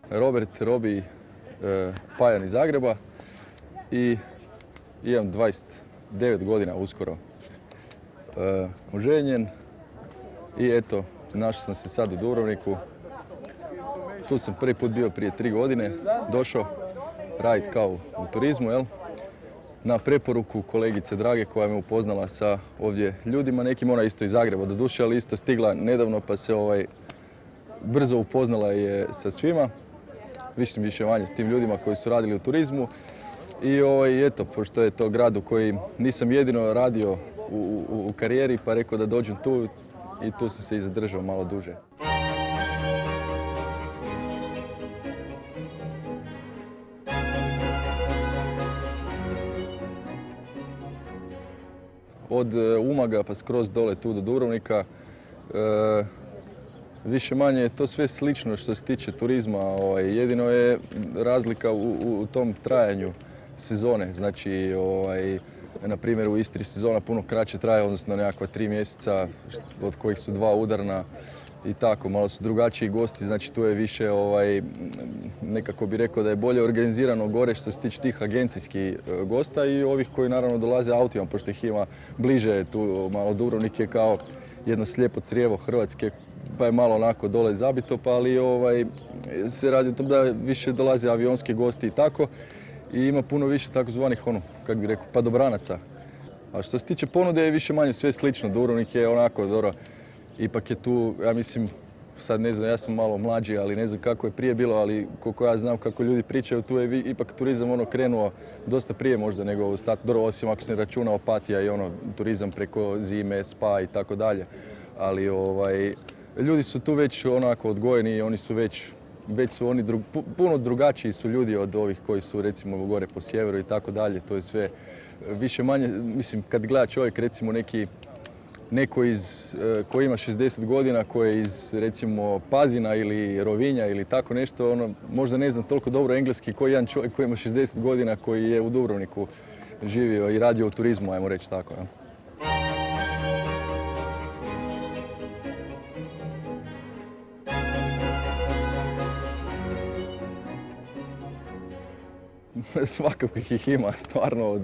Robert Robi Pajan iz Zagreba i imam 29 godina uskoro. Oženjen i eto, našao sam se sad u Dubrovniku. Tu sam prvi put bio prije 3 godine, došao raditi kao u turizmu, jel? Na preporuku kolegice Drage koja me upoznala sa ovdje ljudima, nekim ona isto iz Zagreba doduše, ali isto stigla nedavno pa se brzo upoznala je sa svima, više manje s tim ljudima koji su radili u turizmu. I eto, pošto je to grad u koji nisam jedino radio u karijeri, pa rekao da dođem tu i tu sam se i zadržao malo duže. Od Umaga pa skroz dole tu do Dubrovnika. Više manje je to sve slično što se tiče turizma. Jedino je razlika u tom trajanju sezone. Znači, na primjer u Istri sezona puno kraće traje, odnosno nekakva 3 mjeseca, od kojih su 2 udarna i tako. Malo su drugačiji gosti, znači tu je više, nekako bi rekao da je bolje organizirano gore što se tiče tih agencijskih gosta i ovih koji naravno dolaze autima, pošto ih ima bliže tu. Malo Dubrovnik je kao jedno slijepo crijevo Hrvatske, pa je malo onako dole zabito, pa ali se radi o tom da više dolaze avionski gosti i tako. I ima puno više takozvanih, kako bi rekao, padobranaca. A što se tiče ponude je više manje sve slično. Dubrovnik je onako, dobro, ipak je tu, ja mislim, sad ne znam, ja sam malo mlađi, ali ne znam kako je prije bilo, ali koliko ja znam kako ljudi pričaju, tu je ipak turizam krenuo dosta prije možda nego osim ako se ne računa Opatija i turizam preko zime, spa i tako dalje. Ali ljudi su tu već onako odgojeni i oni su već su oni puno drugačiji su ljudi od ovih koji su recimo gore po sjeveru i tako dalje. To je sve više manje, mislim kad gleda čovjek recimo neko koji ima 60 godina, koji je iz recimo Pazina ili Rovinja ili tako nešto, možda ne zna toliko dobro engleski koji jedan čovjek koji ima 60 godina koji je u Dubrovniku živio i radio u turizmu, ajmo reći tako. Ja. Svakakvih ih ima, stvarno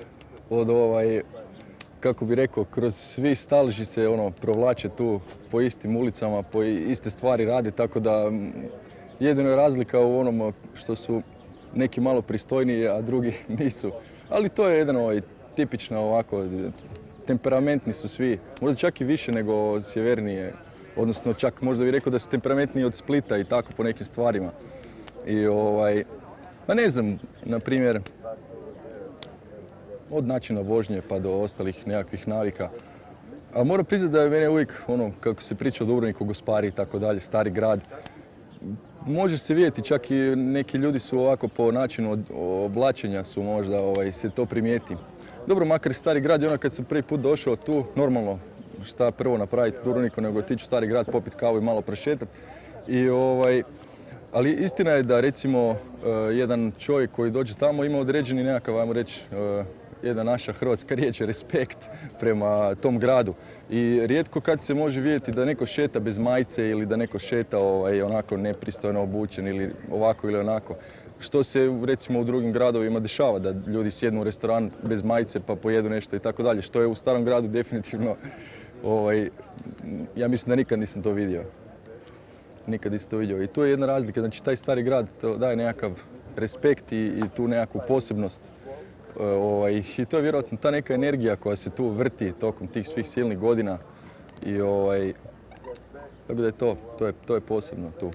kako bi rekao, kroz svi stalži se provlače tu po istim ulicama, po iste stvari radi, tako da jedino je razlika u onom što su neki malo pristojniji, a drugi nisu. Ali to je jedan tipično ovako, temperamentni su svi, možda čak i više nego sjevernije, odnosno čak možda bih rekao da su temperamentniji od Splita i tako po nekim stvarima. I pa ne znam, na primjer, od načina vožnje pa do ostalih nekakvih navika. A moram priznati da je mene uvijek, kako se priča o Dubrovniku, Gospari i tako dalje, stari grad. Može se vidjeti, čak i neki ljudi su ovako po načinu oblačenja su možda se to primijeti. Dobro, makar stari grad i kad sam prvi put došao tu, normalno, šta prvo napraviti u Dubrovniku nego otići u stari grad, popiti kavu i malo prošetati. Ali istina je da recimo jedan čovjek koji dođe tamo ima određeni nekakav, ajmo reći, jedna naša hrvatska riječ je respekt prema tom gradu. I rijetko kad se može vidjeti da neko šeta bez majice ili da neko šeta onako nepristojno obučen ili ovako ili onako. Što se recimo u drugim gradovima dešava, da ljudi sjednu u restoran bez majice pa pojedu nešto i tako dalje. Što je u starom gradu definitivno, ja mislim da nikad nisam to vidio. Nikad nisam to vidio. I tu je jedna razlika, znači taj stari grad daje nekakav respekt i tu nekakvu posebnost. I to je vjerojatno ta neka energija koja se tu vrti tokom tih svih silnih godina. Tako da je to je posebno tu.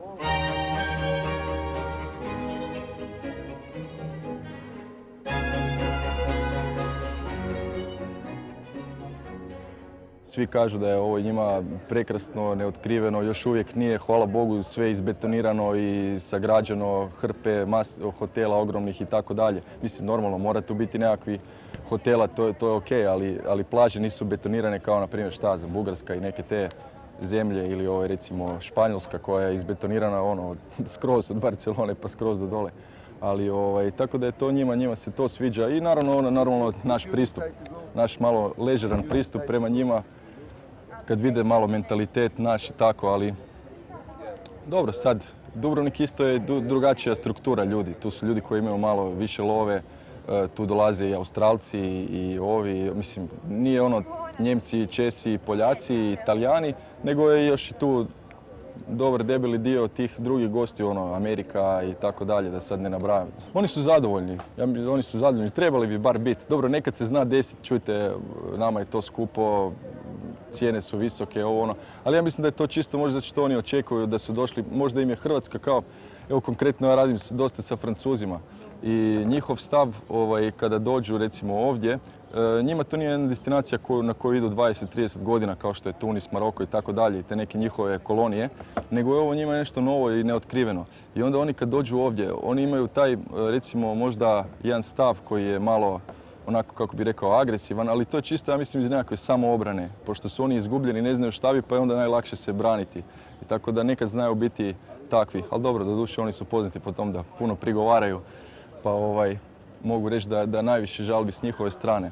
Svi kažu da je ovo njima prekrasno, neotkriveno, još uvijek nije, hvala Bogu, sve izbetonirano i sagrađeno, hrpe hotela ogromnih i tako dalje. Mislim, normalno, mora tu biti nekakvi hotela, to je okej, ali plaže nisu betonirane kao, na primjer, Bugarska i neke te zemlje ili recimo Španjolska koja je izbetonirana skroz od Barcelone pa skroz do dole. Ali tako da je to njima se to sviđa i naravno naš pristup, naš malo ležeran pristup prema njima kad vide malo mentalitet naš i tako, ali dobro, sad Dubrovnik isto je drugačija struktura ljudi. Tu su ljudi koji imaju malo više love, tu dolaze i Australci i ovi, mislim, nije ono Njemci, Česi, Poljaci i Italijani, nego je još i tu dobar debeli dio tih drugih gostiju, ono, Amerika i tako dalje, da sad ne nabrajam. Oni su zadovoljni, oni su zadovoljni, trebali bi bar biti. Dobro, nekad se zna desiti, čujte, nama je to skupo, cijene su visoke, ovo ono, ali ja mislim da je to čisto možda zato što oni očekuju da su došli, možda im je Hrvatska kao, evo konkretno ja radim dosta sa Francuzima i njihov stav kada dođu recimo ovdje, njima to nije jedna destinacija na koju idu 20-30 godina kao što je Tunis, Maroko i tako dalje, te neke njihove kolonije, nego je ovo njima nešto novo i neotkriveno. I onda oni kad dođu ovdje, oni imaju taj recimo možda jedan stav koji je malo onako kako bi rekao agresivan, ali to je čisto ja mislim iz nekakve samoobrane, pošto su oni izgubljeni, ne znaju šta bi pa je onda najlakše se braniti. I tako da nekad znaju biti takvi, ali dobro, doduše oni su poznati po tom da puno prigovaraju, pa mogu reći da najviše žalbi s njihove strane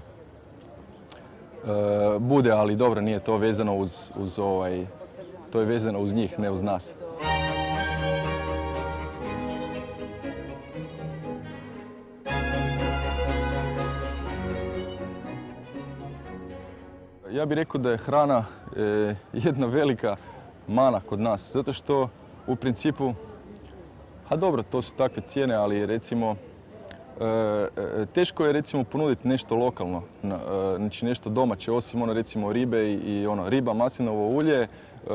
bude, ali dobro, nije to vezano uz to je vezano uz njih, ne uz nas. Ja bih rekao da je hrana jedna velika mana kod nas, zato što u principu, a dobro, to su takve cijene, ali recimo teško je recimo ponuditi nešto lokalno, znači nešto domaće, osim ono recimo ribe i ono riba, maslinovo ulje,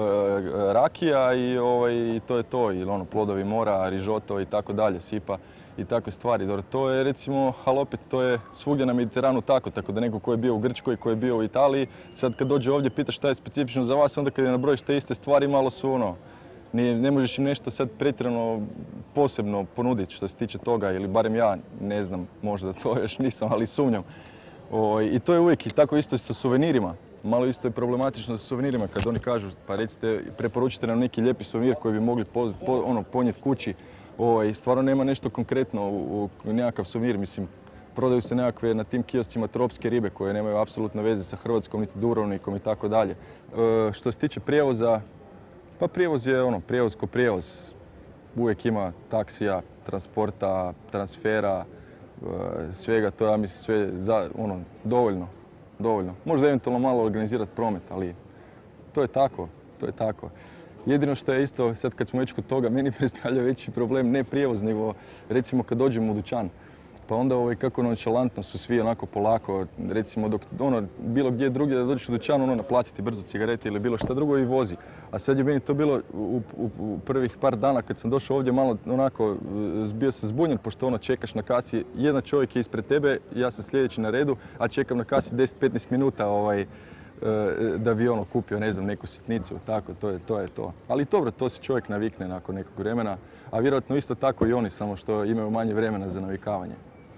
rakija i to je to, ili ono plodovi mora, rižoto i tako dalje, sipa i takve stvari. Dobro, to je recimo, ali opet to je svugdje na Mediteranu tako da neko ko je bio u Grčkoj, ko je bio u Italiji, sad kad dođe ovdje pita šta je specifično za vas, onda kad je nabrojiš te iste stvari malo su ono, ne možeš im nešto sad pretjerano posebno ponuditi što se tiče toga, ili barem ja ne znam, možda to još nisam, ali sumnjam. I to je uvijek i tako isto sa suvenirima. Malo isto je problematično sa suvenirima kad oni kažu pa recite, preporučite nam neki lijepi suvenir koji bi mogli ponijeti kući. Stvarno nema nešto konkretno u nekakav suvenir, mislim, prodaju se nekakve na tim kioscima tropske ribe koje nemaju apsolutno veze sa Hrvatskom, niti Dubrovnikom i tako dalje. Što se tiče prijevoza, pa prijevoz je ono, prijevoz ko prijevoz. Uvijek ima taksija, transporta, transfera, svega, to ja mislim sve dovoljno. Možda eventualno malo organizirati promet, ali to je tako. Jedino što je isto, sad kad smo već kod toga, meni predstavlja veći problem ne prijevoz, nego recimo kad dođemo u dućan. Pa onda kako nonšalantno su svi onako polako, recimo dok bilo gdje drugdje da dođeš u dućan, naplatiti brzo cigarete ili bilo šta drugo i vozi. A sad je meni to bilo u prvih par dana kad sam došao ovdje malo onako, bio sam zbunjen pošto čekaš na kasi, jedan čovjek je ispred tebe, ja sam sljedeći na redu, a čekam na kasi 10-15 minuta da bi kupio, ne znam, neku sitnicu, tako, to je to. Ali dobro, to se čovjek navikne nakon nekog vremena, a vjerojatno isto tako i oni, samo što imaju manje vremena za navikavanje.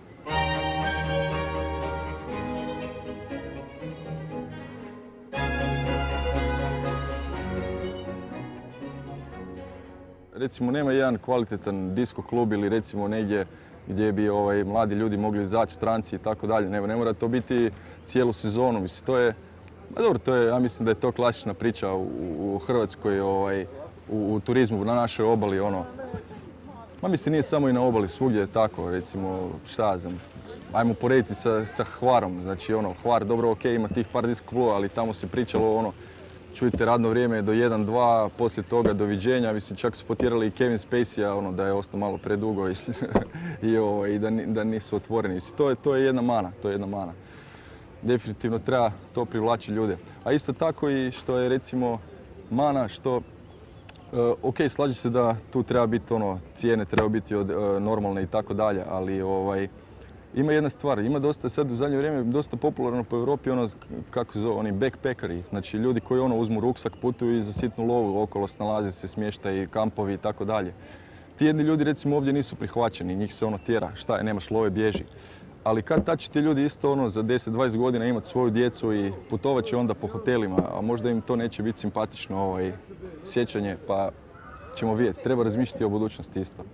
Recimo, nema jedan kvalitetan disko klub ili recimo negdje gdje bi mladi ljudi mogli izaći, stranci i tako dalje. Ne mora to biti cijelu sezonu. Mislim, to je, ja mislim da je to klasična priča u Hrvatskoj, u turizmu na našoj obali. Mislim, nije samo i na obali, svugdje je tako, recimo, šta ja znam, ajmo porediti sa Hvarom. Znači, Hvar, dobro, ok, ima tih par disko klubova, ali tamo se pričalo čujte, radno vrijeme je do 1-2, poslije toga doviđenja. Mislim, čak su potjerali i Kevin Spacey-a, da je ostao malo predugo i da nisu otvoreni. To je jedna mana, Definitivno treba to privlačiti ljude. A isto tako i što je recimo mana što, ok, slažem se da tu treba biti cijene treba biti normalne i tako dalje, ali ima jedna stvar, ima dosta sad u zadnje vrijeme dosta popularno po Europi kako se zove, oni backpackeri, znači ljudi koji uzmu ruksak, putuju i za sitnu lovu okolo snalaze se, smještaj, kampovi i tako dalje. Ti jedni ljudi recimo ovdje nisu prihvaćeni, njih se tjera, šta je, nemaš love, bježi. Ali kad će ti ljudi isto za 10-20 godina imati svoju djecu i putovat će onda po hotelima, a možda im to neće biti simpatično sjećanje, pa ćemo vidjeti, treba razmišljati o budućnosti isto.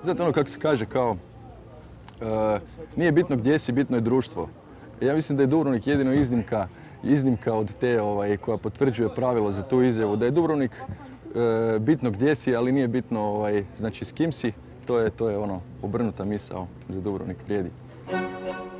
Znate ono kako se kaže kao, nije bitno gdje si, bitno je društvo. Ja mislim da je Dubrovnik jedino iznimka od te koja potvrđuje pravilo za tu izjavu. Da je Dubrovnik bitno gdje si, ali nije bitno znači s kim si. To je ono, obrnuta misao za Dubrovnik vrijedi.